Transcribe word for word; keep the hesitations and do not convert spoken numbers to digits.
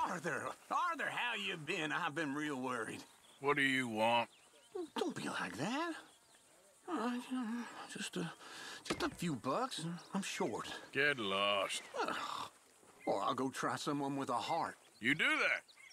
Arthur, Arthur, how you been? I've been real worried. What do you want? Don't be like that. Uh, just a, just a few bucks, and I'm short. Get lost. Or I'll go try someone with a heart. You do that.